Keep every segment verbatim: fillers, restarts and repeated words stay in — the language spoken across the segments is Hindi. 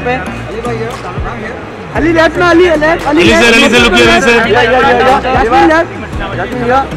पे अली भाई अली लेफ्ट में Ali left Ali sir Ali sir look here sir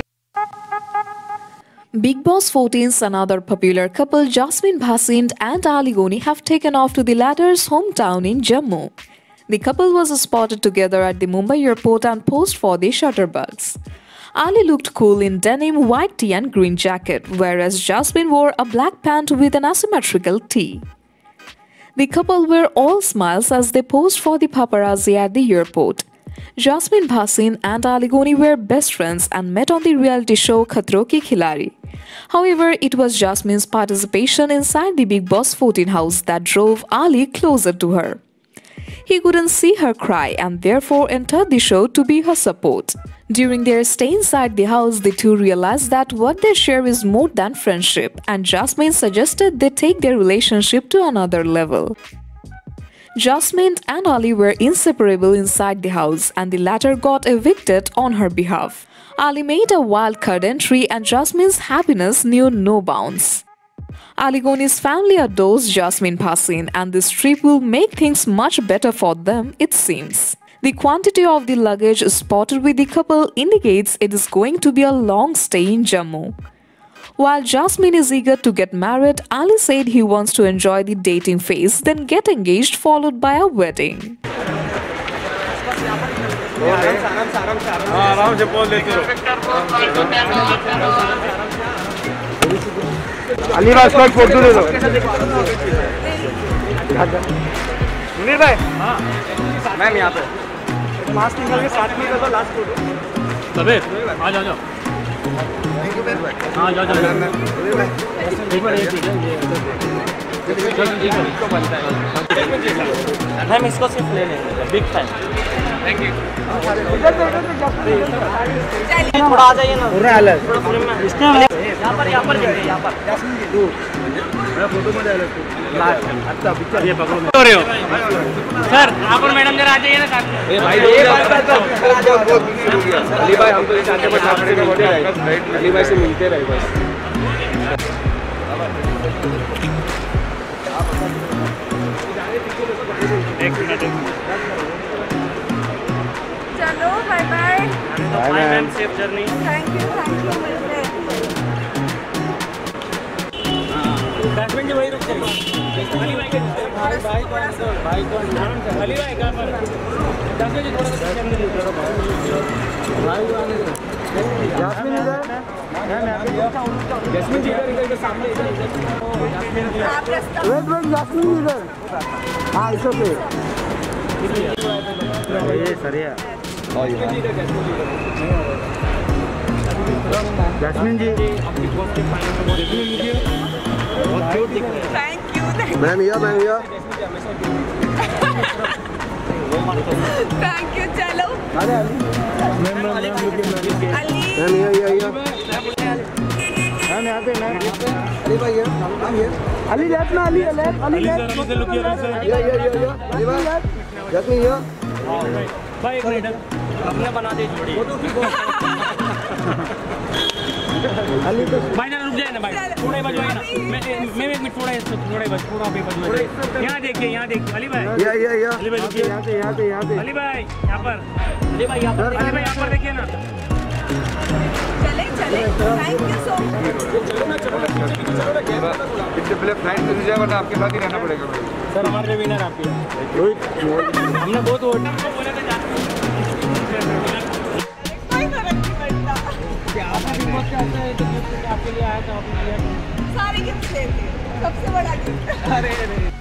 Bigg Boss fourteen's another popular couple, Jasmine Bhasin and Ali Goni, have taken off to the latter's hometown in Jammu. The couple was spotted together at the Mumbai airport and posed for the shutterbugs. Ali looked cool in denim, white tee and green jacket, whereas Jasmine wore a black pant with an asymmetrical tee. The couple were all smiles as they posed for the paparazzi at the airport. Jasmine Bhasin and Ali Goni were best friends and met on the reality show Khatron Ke Khiladi. However, it was Jasmine's participation inside the Bigg Boss fourteen house that drove Ali closer to her. He couldn't see her cry and therefore entered the show to be her support. During their stay inside the house, the two realized that what they share is more than friendship, and Jasmine suggested they take their relationship to another level. Jasmine and Ali were inseparable inside the house, and the latter got evicted on her behalf. Ali made a wild card entry, and Jasmine's happiness knew no bounds. Ali Goni's family adores Jasmine Bhasin, and this trip will make things much better for them, it seems. The quantity of the luggage spotted with the couple indicates it is going to be a long stay in Jammu. While Jasmine is eager to get married, Ali said he wants to enjoy the dating phase, then get engaged, followed by a wedding. आराम से बोल देते हो अली भाई इसका फोटो ले लो मुनीर भाई हाँ मैम यहाँ पे मास्क निकाल के साथ में कर दो लास्ट फोटो तबे आ जाओ जाओ हाँ जाओ जाओ एक बार एक इसको बनता है मैम इसको सिर्फ ले लेंगे बिग फैन थैंक यू थोड़ा आ जाइए ना पूरा अलग इसका यहाँ पर यहाँ पर यहाँ पर मेरा फोटो में डालो अच्छा पिक्चर ये पकड़ो हो रहे हो सर आप और मैडम जरा आ जाइए ना साथ में भाई ये अली भाई हम तो चाहते बट आपने अली भाई से मिलते रहे बस एक मिनट चलो bye bye bye ma'am safe journey thank you thank you मिलते हैं बैट्समैन जी वही रुक जाइए अली भाई के भाई भाई कौन भाई कौन अली भाई कहां पर बैट्समैन जी थोड़ा सा कैमरे ले लो भाई जासमीन इधर जासमीन जी इधर इधर के सामने इधर आप रास्ता वेट वेट जासमीन इधर हाँ इस पे ये सरिया Jasmine ji thank you ma'am या मैम या थैंक यू चलो अरे मैम मैम अली मैम या या या मैम यहाँ पे मैम अली भाई है अली लेफ्ट में अली लेफ्ट अली लेफ्ट अली से लुक हियर सर या या या अली भाई जासमीन या भाई एक मिनट अपने बना दे जोड़ी अली तो भाई ना रुक जाए ना भाई थोड़ा ही बजवाइए ना मैं मैं एक मिनट थोड़ा थोड़ा ही बस थोड़ा भी बजवाइए यहाँ देखिए यहाँ देखिए अली भाई या या या अली भाई रुकिए यहाँ पे यहाँ पे यहाँ पे अली भाई यहाँ पर अली भाई यहाँ पर अली भाई यहाँ पर देखिए ना चले चले थैंक यू सो इससे पहले फ्लाइट मिल जाए बट आपके साथ ही रहना पड़ेगा सर हमारे विनर आपके रोहित हमने बहुत वोट बोला था कोई फर्क नहीं पड़ता आपके लिए आया था सारे गिफ्ट लेते सबसे बड़ा गिफ्ट अरे